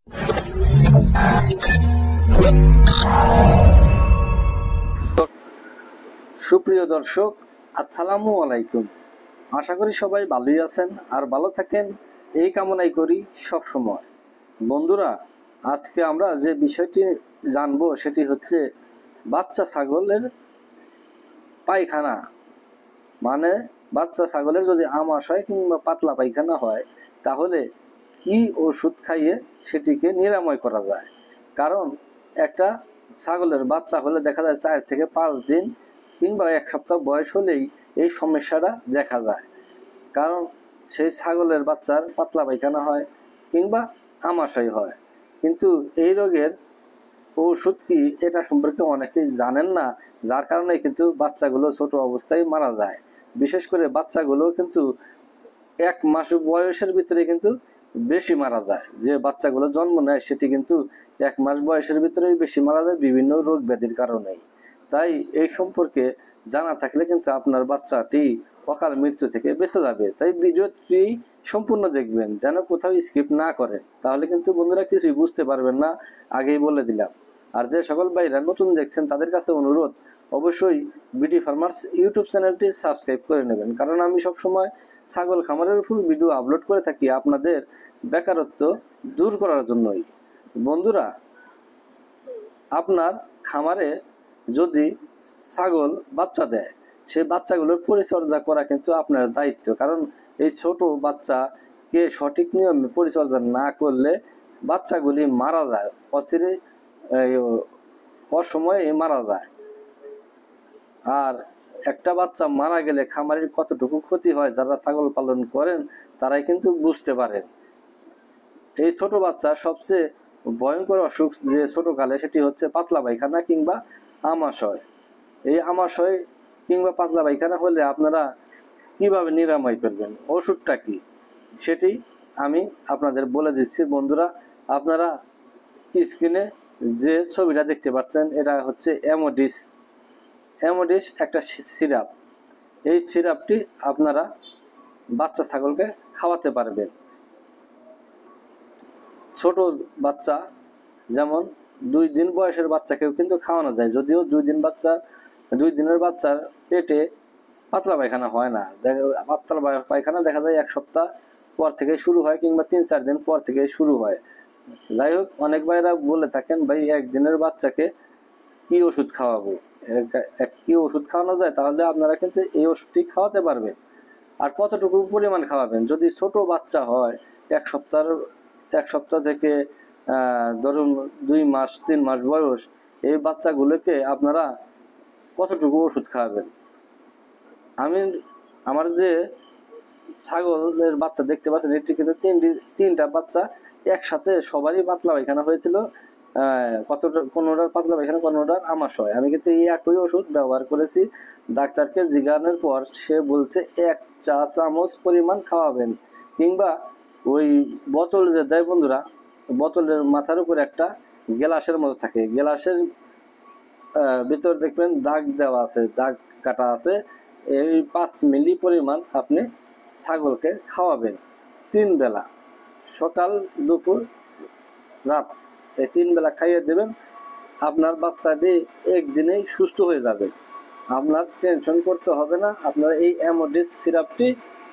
সুপ্রিয় দর্শক, আসসালামু আলাইকুম। আশা করি সবাই ভালোই আছেন আর ভালো থাকেন, এই কামনাই করি সব সময়। বন্ধুরা, আজকে আমরা যে বিষয়টি জানবো সেটি হচ্ছে বাচ্চা ছাগলের পায়খানা। মানে বাচ্চা ছাগলের যদি আমাশ হয় কিংবা পাতলা পায়খানা হয়, তাহলে কি ওষুধ খাইয়ে সেটিকে নিরাময় করা যায়। কারণ একটা ছাগলের বাচ্চা হলে দেখা যায় 4 থেকে 5 দিন কিংবা 1 সপ্তাহ বয়স হলেই এই সমস্যাটা দেখা যায়। কারণ সেই ছাগলের বাচ্চার পাতলা পায়খানা হয় কিংবা আমাশয় হয়, কিন্তু এই রোগের ওষুধ কি এটা সম্পর্কে অনেকেই জানেন না, যার কারণে কিন্তু বাচ্চাগুলো ছোট অবস্থায় মারা যায়। বিশেষ করে বাচ্চাগুলো কিন্তু 1 মাস বয়সের ভিতরে কিন্তু বেশি মারা যায়। যে বাচ্চাগুলো জন্ম নেয় সেটি কিন্তু 1 মাস বয়সের ভিতরেই বেশি মারা যায় বিভিন্ন রোগ ব্যাধির কারণেই। তাই এই সম্পর্কে জানা থাকলে কিন্তু আপনার বাচ্চাটি অকাল মৃত্যু থেকে বেঁচে যাবে। তাই ভিডিওটি সম্পূর্ণ দেখবেন, যেন কোথাও স্কিপ না করেন, তাহলে কিন্তু বন্ধুরা কিছুই বুঝতে পারবেন না, আগেই বলে দিলাম। আর যে সকল ভাইরা নতুন দেখছেন তাদের কাছে অনুরোধ, অবশ্যই বিডি ফার্মার্স ইউটিউব চ্যানেলটি সাবস্ক্রাইব করে নেবেন, কারণ আমি সবসময় ছাগল খামারের উপর ভিডিও আপলোড করে থাকি আপনাদের বেকারত্ব দূর করার জন্যই। বন্ধুরা, আপনার খামারে যদি ছাগল বাচ্চা দেয়, সেই বাচ্চাগুলোর পরিচর্যা করা কিন্তু আপনার দায়িত্ব। কারণ এই ছোট বাচ্চাকে সঠিক নিয়মে পরিচর্যা না করলে বাচ্চাগুলি মারা যায়, অসময়ে মারা যায়। আর একটা বাচ্চা মারা গেলে খামারের কতটুকু ক্ষতি হয় যারা ছাগল পালন করেন তারাই কিন্তু বুঝতে পারেন। এই ছোট বাচ্চা সবচেয়ে ভয়ঙ্কর অসুখ যে ছোটকালে, সেটি হচ্ছে পাতলা পায়খানা কিংবা আমাশয়। এই আমাশয় কিংবা পাতলা পায়খানা হলে আপনারা কিভাবে নিরাময় করবেন, ওষুধটা কি, সেটি আমি আপনাদের বলে দিচ্ছি। বন্ধুরা, আপনারা স্ক্রিনে যে ছবিটা দেখতে পাচ্ছেন এটা হচ্ছে অ্যামোডিস একটা সিরাপ। এই সিরাপটি আপনারা বাচ্চা ছাগলকে খাওয়াতে পারবেন। ছোট বাচ্চা যেমন 2 দিন বয়সের বাচ্চাকেও কিন্তু খাওয়ানো যায়, যদিও 2 দিনের বাচ্চার পেটে পাতলা পায়খানা হয় না। পাতলা পায়খানা দেখা যায় 1 সপ্তাহ পর থেকে শুরু হয় কিংবা 3-4 দিন পর থেকে শুরু হয়। যাই হোক, অনেক ভাইরা বলে থাকেন, ভাই 1 দিনের বাচ্চাকে কি ওষুধ খাওয়াবো, কি ওষুধ খাওয়ানো যায়, তাহলে আপনারা কিন্তু এই ওষুধটি খাওয়াতে পারবেন। আর কতটুকু পরিমাণ খাওয়াবেন, যদি ছোট বাচ্চা হয় 1 সপ্তাহ থেকে ধরুন 2 মাস 3 মাস বয়স, এই বাচ্চাগুলোকে আপনারা কতটুকু ওষুধ খাওয়াবেন। আমার যে ছাগলের বাচ্চা দেখতে পাচ্ছেন, এটি কিন্তু তিনটা বাচ্চা একসাথে সবারই পাতলা পায়খানা হয়েছিল। কোনোটার পাতলা পায়খানা, কোনোটার আমাশয়। আমি কিন্তু এই একই ওষুধ ব্যবহার করেছি। ডাক্তারকে জিজ্ঞাসার পর সে বলছে 1 চা চামচ পরিমাণ খাওয়াবেন, কিংবা ওই বোতল যে দেয় বন্ধুরা, বোতলের মাথার উপর একটা গ্লাসের মতো থাকে, গ্লাসের ভিতর দেখবেন দাগ দেওয়া আছে, দাগ কাটা আছে। এই 5 মিলি পরিমাণ আপনি ছাগলকে খাওয়াবেন 3 বেলা, সকাল দুপুর রাত, এই 3 বেলা খাইয়ে দেবেন। আপনার বাচ্চাটি একদিনেই সুস্থ হয়ে যাবে, আপনার টেনশন করতে হবে না। আপনারা এই অ্যামোডিস সিরাপটি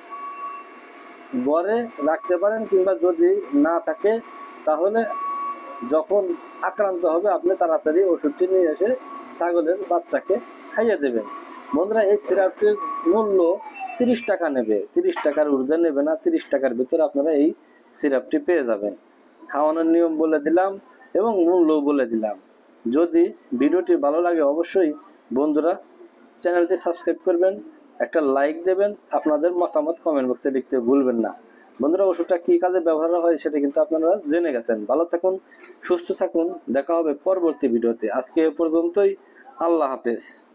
ঘরে রাখতে পারেন, কিংবা যদি না থাকে তাহলে যখন আক্রান্ত হবে আপনি তাড়াতাড়ি ওষুধটি নিয়ে এসে ছাগলের বাচ্চাকে খাইয়ে দেবেন। বন্ধুরা, এই সিরাপটির মূল্য 30 টাকা নেবে, 30 টাকার ঊর্ধ্বে নেবে না। 30 টাকার ভিতরে আপনারা এই সিরাপটি পেয়ে যাবেন। খাওয়ানোর নিয়ম বলে দিলাম এবং মূল্যও বলে দিলাম। যদি ভিডিওটি ভালো লাগে অবশ্যই বন্ধুরা চ্যানেলটি সাবস্ক্রাইব করবেন, একটা লাইক দেবেন, আপনাদের মতামত কমেন্ট বক্সে লিখতে ভুলবেন না। বন্ধুরা, ওষুধটা কী কাজে ব্যবহার হয় সেটা কিন্তু আপনারা জেনে গেছেন। ভালো থাকুন, সুস্থ থাকুন, দেখা হবে পরবর্তী ভিডিওতে। আজকে এ পর্যন্তই, আল্লাহ হাফেজ।